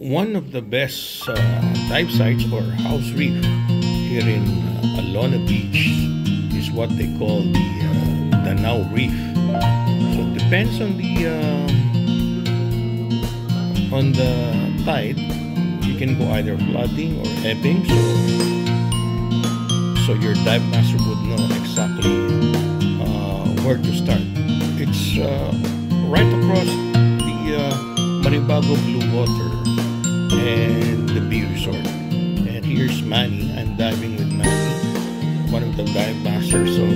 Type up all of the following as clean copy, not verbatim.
One of the best dive sites or house reef here in Alona Beach is what they call the Danao Reef. So it depends on the tide. You can go either flooding or ebbing, so your dive master would know exactly where to start. It's right across the Maribago Blue Water and the Bee Resort. And here's Manny. I'm diving with Manny, one of the dive masters of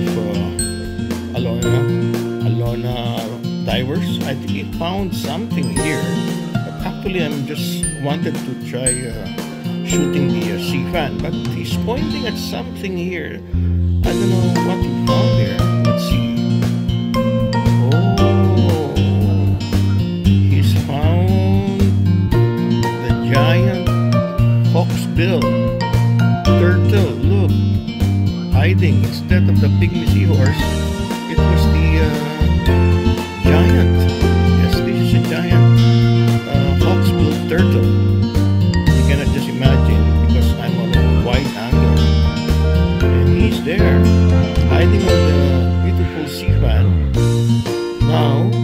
Alona divers. I think he found something here, but actually I'm just wanted to try shooting the sea fan, but he's pointing at something here. I don't know what he found there. Let's see. Oh, he's found the giant hawksbill turtle. Look, hiding instead of the pygmy seahorse. It was the giant. Yes, this is a giant hawksbill turtle. You cannot just imagine because I'm on a wide angle, and he's there hiding on the beautiful sea fan. Now